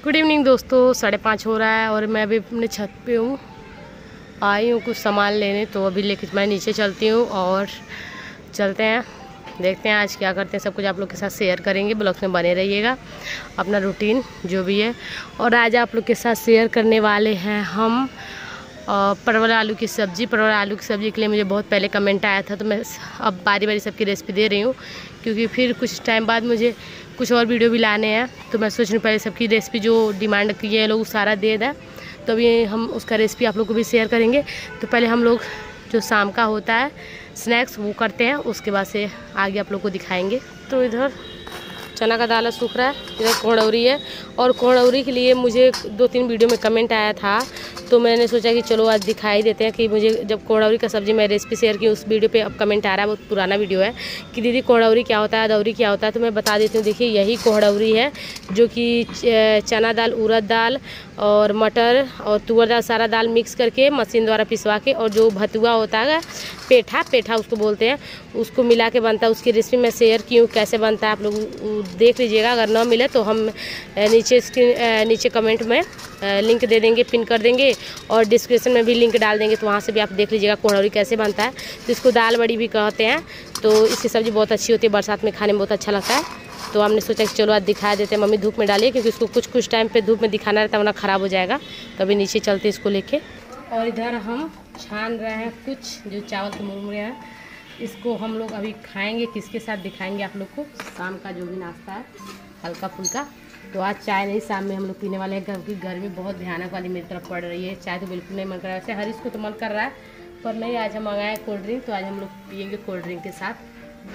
Good evening दोस्तों, 5:30 हो रहा है और मैं अभी अपने छत पे हूँ। आई हूँ कुछ सामान लेने, तो अभी लेके मैं नीचे चलती हूँ और चलते हैं, देखते हैं आज क्या करते हैं। सब कुछ आप लोग के साथ शेयर करेंगे, ब्लॉग्स में बने रहिएगा, अपना रूटीन जो भी है। और आज आप लोग के साथ शेयर करने वाले हैं हम परवल आलू की सब्ज़ी। परवल आलू की सब्ज़ी के लिए मुझे बहुत पहले कमेंट आया था, तो मैं अब बारी बारी सबकी रेसिपी दे रही हूँ, क्योंकि फिर कुछ टाइम बाद मुझे कुछ और वीडियो भी लाने हैं। तो मैं सोच रही हूँ पहले सबकी रेसिपी जो डिमांड की है लोग सारा दे दें, तो अभी हम उसका रेसिपी आप लोग को भी शेयर करेंगे। तो पहले हम लोग जो शाम का होता है स्नैक्स वो करते हैं, उसके बाद से आगे आप लोग को दिखाएंगे। तो इधर चना का दाल सूख रहा है, इधर कोड़ौरी है। और कोड़ौरी के लिए मुझे 2-3 वीडियो में कमेंट आया था, तो मैंने सोचा कि चलो आज दिखाई देते हैं कि मुझे जब कोड़ौरी का सब्ज़ी मैं रेसिपी शेयर की उस वीडियो पे अब कमेंट आ रहा है, बहुत पुराना वीडियो है, कि दीदी कोड़ौरी क्या होता है, दौरी क्या होता है। तो मैं बता देती हूँ। देखिए यही कोड़ौरी है, जो कि चना दाल, उड़द दाल और मटर और तुअर दाल सारा दाल मिक्स करके मशीन द्वारा पिसवा के, और जो भतुआ होता है पेठा उसको बोलते हैं, उसको मिला के बनता है। उसकी रेसिपी मैं शेयर की हूँ कैसे बनता है, आप लोग देख लीजिएगा। अगर ना मिले तो हम नीचे कमेंट में लिंक दे देंगे, पिन कर देंगे, और डिस्क्रिप्शन में भी लिंक डाल देंगे, तो वहाँ से भी आप देख लीजिएगा कोड़ौरी कैसे बनता है। तो इसको दाल बड़ी भी कहते हैं। तो इसकी सब्ज़ी बहुत अच्छी होती है, बरसात में खाने में बहुत अच्छा लगता है। तो हमने सोचा कि चलो आज दिखा देते हैं। मम्मी धूप में डालिए, क्योंकि इसको कुछ टाइम पे धूप में दिखाना रहता है, वरना ख़राब हो जाएगा। तो अभी नीचे चलते इसको लेके। और इधर हम छान रहे हैं कुछ जो चावल के मुरमुरे हैं, इसको हम लोग अभी खाएंगे। किसके साथ दिखाएंगे आप लोग को, शाम का जो भी नाश्ता है हल्का फुल्का। तो आज चाय नहीं, शाम में हम लोग पीने वाले हैं, क्योंकि गर्मी बहुत भयानक वाली मेरी तरफ पड़ रही है। चाय तो बिल्कुल नहीं मन कर रहा है, वैसे हरीश को तो मन कर रहा है, पर नहीं, आज हम मंगाए कोल्ड ड्रिंक, तो आज हम लोग पियेंगे कोल्ड ड्रिंक के साथ।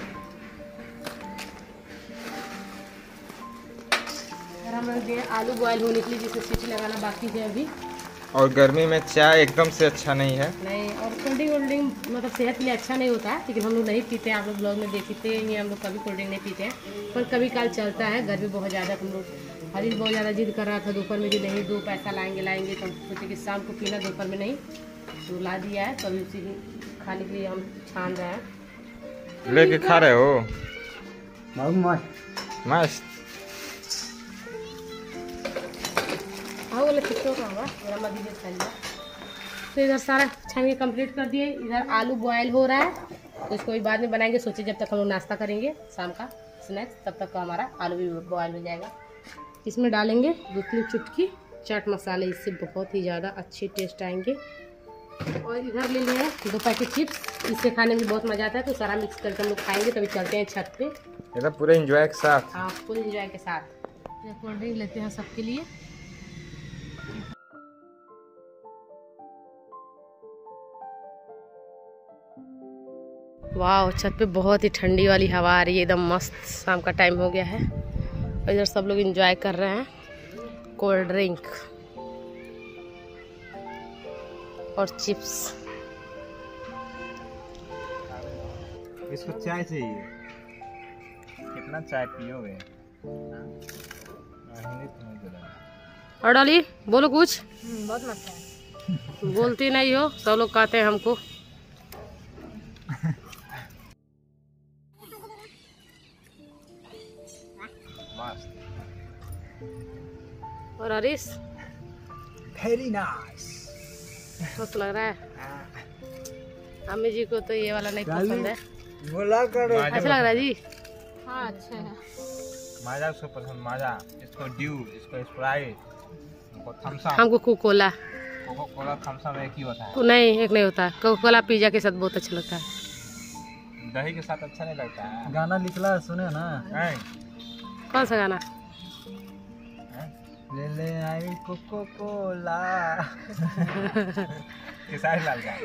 और हम रख दिए आलू बॉयल होने के लिए, जिसे सीटी लगाना बाकी है अभी। और गर्मी में चाय एकदम से अच्छा नहीं है। नहीं, और कोल्ड ड्रिंक मतलब सेहत के लिए अच्छा नहीं होता है, लेकिन हम लोग नहीं पीते हैं। आप लोग ब्लॉग में देखते हैं, हम लोग कभी कोल्ड ड्रिंक नहीं पीते हैं, पर कभी काल चलता है। गर्मी बहुत ज़्यादा, हम लोग हरीश बहुत ज़्यादा जिद कर रहा था दोपहर में कि नहीं 2 पैसा लाएंगे, तो सोचे कि शाम को पीना, दोपहर में नहीं, तो ला दिया है। तो अभी उसी खाने के लिए हम छान रहे हैं। लेके खा रहे हो? मस्त। तो इधर सारा छान के कंप्लीट कर दिए। इधर आलू बॉयल हो रहा है, तो इसको भी बाद में बनाएंगे। सोचे जब तक हम लोग नाश्ता करेंगे शाम का स्नैक्स, तब तक हमारा आलू भी बॉयल हो जाएगा। इसमें डालेंगे 2-3 चुटकी चाट मसाले, इससे बहुत ही ज़्यादा अच्छे टेस्ट आएंगे। और इधर ले लिए 2 पैकेट चिप्स, इससे खाने में बहुत मज़ा आता है। तो सारा मिक्स करके हम लोग खाएंगे। तभी चलते हैं छत पे, एकदम पूरे एंजॉय के साथ। हाँ, फुल एंजॉय के साथ। कोल्ड ड्रिंक लेते हैं सबके लिए। वाह, छत पे बहुत ही ठंडी वाली हवा आ रही है, एकदम मस्त। शाम का टाइम हो गया है और इधर सब लोग एंजॉय कर रहे हैं कोल्ड ड्रिंक और चिप्स। इसको चाय चाहिए, कितना चाय पियोगे? और डाली बोलो कुछ। बहुत मस्त है। बोलती नहीं हो, सब लोग कहते हैं हमको। और हरीश वेरी नाइस, मस्त लग रहा है। अम्मी जी को तो ये वाला नहीं पसंद है, बोला करो। अच्छा लग रहा है जी। हाँ अच्छा है। माजा उसको पसंद, माजा। इसको ड्यू, इसको स्प्राइट, इसको थम्स अप। हमको Coca Cola. Coca Cola Thums Up एक ही होता है। नहीं, एक नहीं होता। कोको कोला पिज्जा के साथ बहुत अच्छा लगता है, दही के साथ अच्छा नहीं लगता है। गाना निकला है, सुने ना? कौन सा गाना? ले ले आई कोको कोला किसारी लाल का।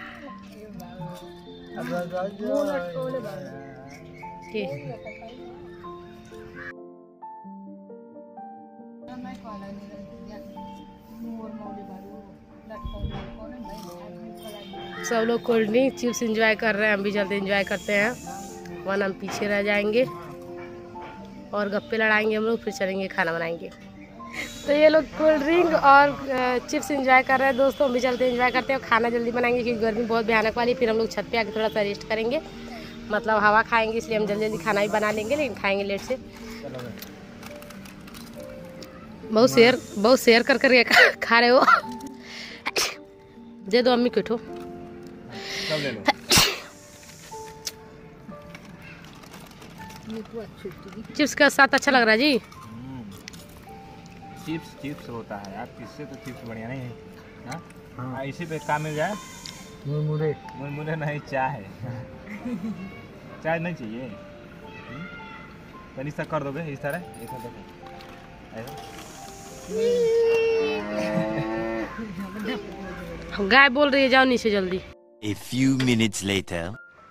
सब लोग कोल्ड ड्रिंक चिप्स एंजॉय कर रहे हैं, हम भी जल्दी एंजॉय करते हैं, वरना हम पीछे रह जाएंगे। और गप्पे लड़ाएंगे हम लोग, फिर चलेंगे खाना बनाएंगे। तो ये लोग कोल्ड ड्रिंक और चिप्स एंजॉय कर रहे हैं दोस्तों, हम भी चलते एंजॉय करते हैं और खाना जल्दी बनाएंगे, क्योंकि गर्मी बहुत भयानक वाली। फिर हम लोग छत पे आके थोड़ा सा रेस्ट करेंगे, मतलब हवा खाएंगे, इसलिए हम जल्दी जल्दी खाना भी बना लेंगे, लेकिन खाएंगे लेट से। बहुत शेयर कर करके खा रहे हो। दे दो अम्मी को ठो। सब ले लो। चिप्स का साथ अच्छा लग रहा है जी। चिप्स होता है यार, किससे तो चिप्स बढ़िया नहीं है। हाँ इसी पे काम मिल जाए। मुरमुरे नहीं, चाय चाय नहीं चाहिए। इस तरह कर दोगे, इस तरह गाय बोल रही है जाओ नीचे जल्दी। A few minutes later.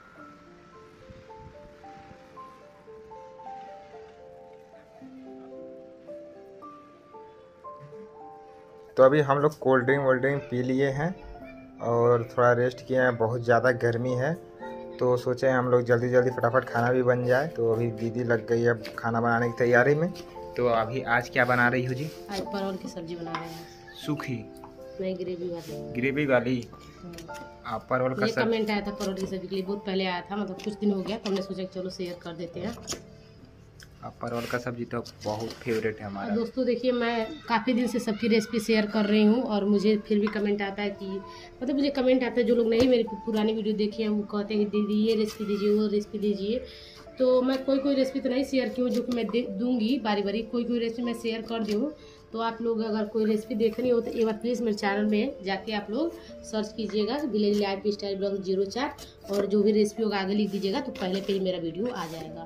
तो अभी हम लोग कोल्ड ड्रिंक पी लिए हैं और थोड़ा रेस्ट किए हैं। बहुत ज़्यादा गर्मी है तो सोचे हम लोग जल्दी फटाफट खाना भी बन जाए। तो अभी दीदी लग गई है खाना बनाने की तैयारी में। तो अभी आज क्या बना रही हो जी? आज परवल की सब्जी बना रहे हैं। सूखी? नहीं, ग्रेवी वाली। आप परवल का कमेंट आया था परवल की सब्जी के लिए, बहुत पहले आया था, मतलब कुछ दिन हो गया, तो हमने सोचा चलो शेयर कर देते हैं। परवल का सब्जी तो बहुत फेवरेट है हमारा। दोस्तों देखिए, मैं काफ़ी दिन से सबकी रेसिपी शेयर कर रही हूँ और मुझे फिर भी कमेंट आता है कि मतलब मुझे कमेंट आता है, जो लोग नहीं मेरी पुरानी वीडियो देखे हैं वो कहते हैं कि दीदी ये रेसिपी दीजिए, वो रेसिपी दीजिए। तो मैं कोई रेसिपी तो नहीं शेयर की हूँ जो कि मैं दूंगी बारी बारी, कोई रेसिपी मैं शेयर कर दी हूँ। तो आप लोग अगर कोई रेसिपी देखनी हो तो एक बार प्लीज़ मेरे चैनल में जाके आप लोग सर्च कीजिएगा विलेज लाइफ स्टाइल ब्लॉग 04 और जो भी रेसिपी होगा आगे लिख दीजिएगा तो पहले पे ही मेरा वीडियो आ जाएगा।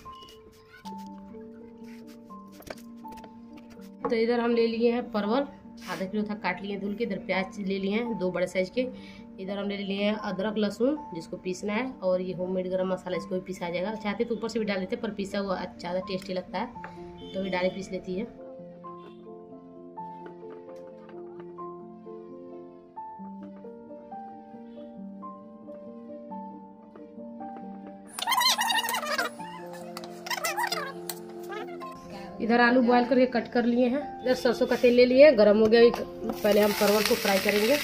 तो इधर हम ले लिए हैं परवल, आधा किलो था, काट लिए धुल के। इधर प्याज ले लिए हैं 2 बड़े साइज के। इधर हमने ले लिए हैं अदरक लहसुन जिसको पीसना है, और ये होममेड गरम मसाला, इसको भी पीसा जाएगा। चाहते तो ऊपर से भी डाल देते पर पीसा हुआ ज़्यादा टेस्टी लगता है तो भी डाली पीस लेती है। इधर आलू बॉयल करके कट कर लिए हैं। इधर सरसों का तेल ले लिए, गरम हो गया। पहले हम परवल को फ्राई करेंगे।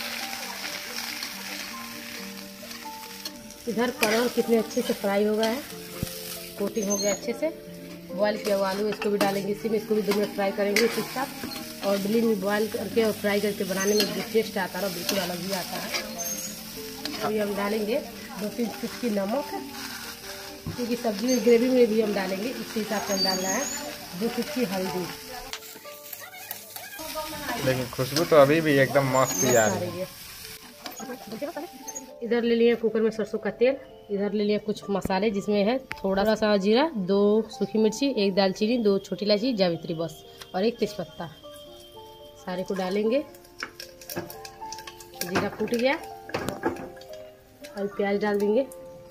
इधर परवल कितने अच्छे से फ्राई हो गया है, कोटिंग हो गया अच्छे से। बॉयल किया हुआ आलू इसको भी डालेंगे इसी में, इसको भी 2 मिनट फ्राई करेंगे इसके साथ। और बिल्ली में बॉयल करके और फ्राई करके बनाने में जो टेस्ट आता है बिल्कुल अलग ही आता है। अभी हम डालेंगे 2-3 चुटकी नमक, क्योंकि सब्जी में ग्रेवी में भी हम डालेंगे, इसी हिसाब से हम डालना है। 2 चुटकी हल्दी। लेकिन खुशबू तो अभी भी एकदम मस्त ही आ रही है। इधर ले लिए कुकर में सरसों का तेल। इधर ले लिए कुछ मसाले जिसमें है थोड़ा सा जीरा, 2 सूखी मिर्ची, 1 दालचीनी, 2 छोटी इलायची, जावित्री बस और 1 तेजपत्ता। सारे को डालेंगे। जीरा फूट गया, और प्याज डाल देंगे।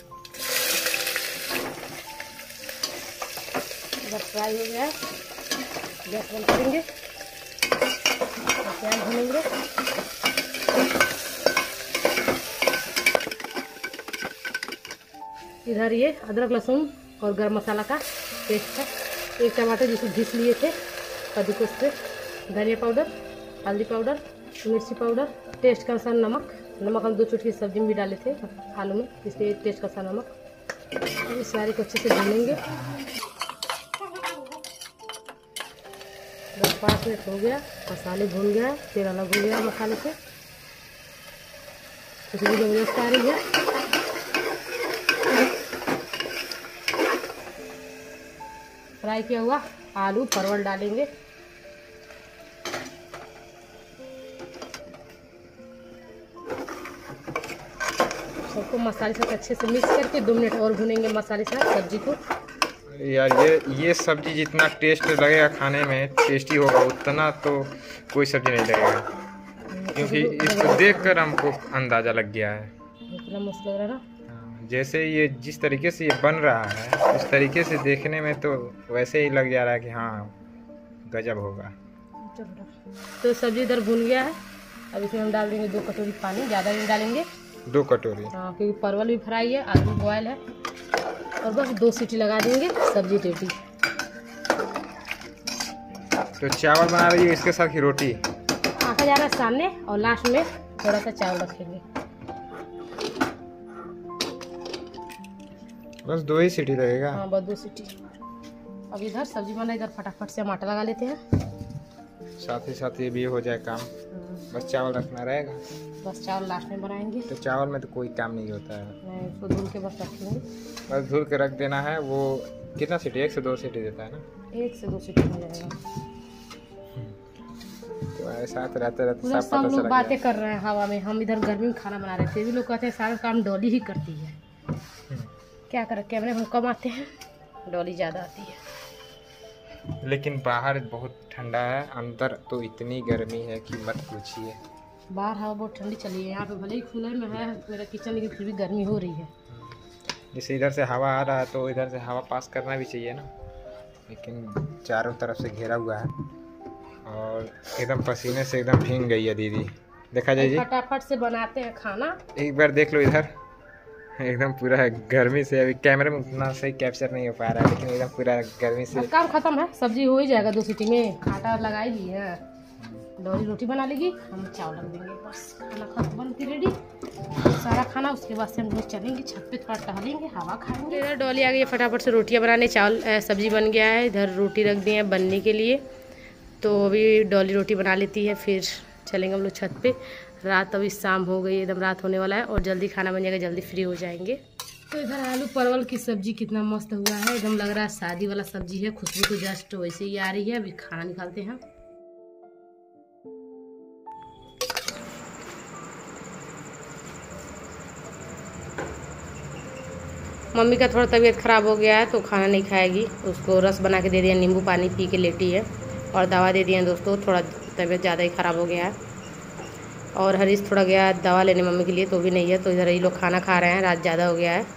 फ्राई हो गया, गैस बंद करेंगे और प्याज भूनेंगे। इधर ये अदरक लहसुन और गरम मसाला का पेस्ट है। 1 टमाटर जिसको घिस लिए थे कद्दूकस से, धनिया पाउडर, हल्दी पाउडर, मिर्ची पाउडर, टेस्ट का अनुसार नमक। हम 2 चुटकी सब्जी में भी डाले थे आलू में, इसलिए टेस्ट का अनुसार नमक। इस सारे को अच्छे से भूनेंगे। 5 मिनट हो गया, मसाले भून गया, तेल अलग हो गया मसाले से, खुशबू जबरदस्त आ रही है। फ्राई किया हुआ आलू परवल डालेंगे। सबको मसाले साथ अच्छे से मिक्स करके 2 मिनट और भूनेंगे मसाले साथ सब्जी को। यार ये सब्जी जितना टेस्ट लगेगा खाने में, टेस्टी होगा, उतना तो कोई सब्जी नहीं लगेगा, क्योंकि इसको देखकर हमको अंदाज़ा लग गया है। इतना मस्त लग रहा है ना। जैसे ये जिस तरीके से ये बन रहा है उस तरीके से देखने में तो वैसे ही लग जा रहा है कि हाँ गजब होगा। तो सब्जी इधर भून गया है। अब इसमें हम डाल देंगे 2 कटोरी पानी, ज़्यादा नहीं डालेंगे। 2 कटोरी? हाँ, क्योंकि परवल भी फ्राई है, आलू बॉयल है। और बस 2 सीटी लगा देंगे, सब्जी रेडी। तो चावल बना रही है इसके साथ ही रोटी? आटा जा रहा है सामने और लास्ट में थोड़ा सा चावल रखेंगे। बस 2 ही सीटी लगेगा? हाँ, बस 2 सीटी। अब इधर सब्जी बना, इधर फटाफट से हम आटा लगा लेते हैं। साथ ही साथ ये भी हो जाए काम। बस चावल रखना रहेगा। बस चावल लास्ट में बनाएंगे। तो चावल में तो कोई काम नहीं होता है, मैं इसको धुल के बस रखेंगे। बस धुल के रख देना है। वो कितना सीटी? 1 से 2 सीटी देता है ना? 1 से 2 सीटी हो जाएगा। तुम्हारे साथ रहते रहते पूरा सब सब पता लोग चला बातें गया। कर रहे हैं हवा में, हम इधर गर्मी में खाना बना रहे थे। भी लोग कहते हैं सारा काम डॉली ही करती है। क्या करें, कैमरे हम कम आते हैं, डॉली ज़्यादा आती है। लेकिन बाहर बहुत ठंडा है, अंदर तो इतनी गर्मी है कि मत पूछिए। बाहर हवा बहुत ठंडी चली है। यहाँ पे भले ही कूलर में है मेरा किचन, लेकिन फिर भी गर्मी हो रही है। जैसे इधर से हवा आ रहा है तो इधर से हवा पास करना भी चाहिए ना, लेकिन चारों तरफ से घेरा हुआ है और एकदम पसीने से एकदम भीग गई है दीदी। देखा जाए जी, फटाफट से बनाते हैं खाना। एक बार देख लो इधर, एकदम पूरा गर्मी से। अभी कैमरे में उतना सही कैप्चर नहीं हो पा रहा है, लेकिन एकदम पूरा गर्मी से। अब काम खत्म है, सब्जी हो ही जाएगा 2 सीटी में। आटा लगा ही ली है, डॉली रोटी बना लेगी, हम चावल रख देंगे। बस खाना खत्म बन के रेडी सारा खाना। उसके बाद से हम लोग चलेंगे छत पे, थोड़ा टहलेंगे, हवा खाएंगे। इधर डॉली आ गई है फटाफट से रोटियां बनाने। चावल सब्जी बन गया है, इधर रोटी रख दी है बनने के लिए। तो अभी डॉली रोटी बना लेती है, फिर चलेंगे हम लोग छत पे। रात अभी शाम हो गई, एकदम रात होने वाला है और जल्दी खाना बन जाएगा, जल्दी फ्री हो जाएंगे। तो इधर आलू परवल की सब्जी कितना मस्त हुआ है, एकदम लग रहा है शादी वाला सब्जी है। खुशबू तो जस्ट वैसे ही आ रही है। अभी खाना निकालते हैं। मम्मी का थोड़ा तबीयत ख़राब हो गया है तो खाना नहीं खाएगी। उसको रस बना के दे दिया, नींबू पानी पी के लेटी है। और दवा दे दिया दोस्तों, थोड़ा तबीयत ज़्यादा ही ख़राब हो गया है। और हरीश थोड़ा गया दवा लेने मम्मी के लिए, तो भी नहीं है। तो इधर ये लोग खाना खा रहे हैं, रात ज़्यादा हो गया है।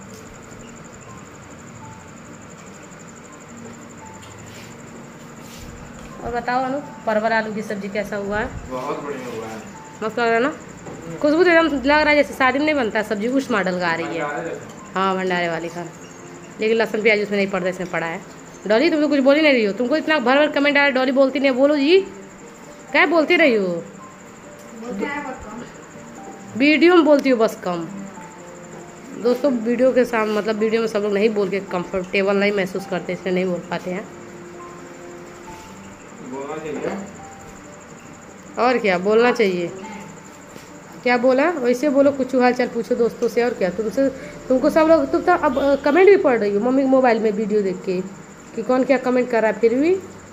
और बताओ अनु, परवल आलू की सब्जी कैसा हुआ है? बहुत बढ़िया हुआ है, मस्त लग रहा है ना? खुशबू तो एकदम लग रहा है जैसे शादी में नहीं बनता सब्जी, उस मॉडल का आ रही है। हाँ, भंडारे वाली खाना। लेकिन लहसुन प्याज उसमें नहीं पड़ता, इसमें पड़ा है। डॉली तुम तो कुछ बोल ही नहीं रही हो, तुमको इतना भर भर कमेंट आ रहा है, डॉली बोलती नहीं। बोलो जी, क्या बोलती रही हो? वीडियो में बोलती हो बस कम। दोस्तों वीडियो के सामने, मतलब वीडियो में सब लोग नहीं बोल के कंफर्टेबल नहीं महसूस करते, इसलिए नहीं बोल पाते हैं। और क्या बोलना चाहिए? क्या बोला? वैसे बोलो, कुछ हाल चाल पूछो दोस्तों से। और क्या तुमको सब लोग, तुम तो अब कमेंट भी पढ़ रही हो मम्मी के मोबाइल में वीडियो देख के कि कौन क्या कमेंट कर रहा है। फिर भी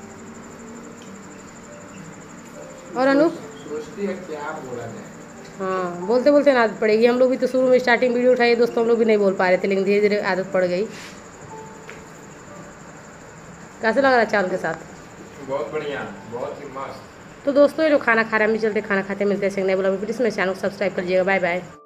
और अनूप क्या बोला जाए? हाँ, बोलते बोलते ना आदत पड़ेगी। हम लोग भी तो शुरू में स्टार्टिंग वीडियो उठाए दोस्तों, हम लोग भी नहीं बोल पा रहे थे, लेकिन धीरे धीरे आदत पड़ गई। कैसा लग रहा है चावल के साथ? बहुत बढ़िया, बहुत ही मस्त। तो दोस्तों ये लोग खाना खा रहे हैं, हम भी चलते खाना खाते मिलते हैं। नहीं बोला प्लीज़ मेरे चैनल को सब्सक्राइब करिएगा। Bye bye.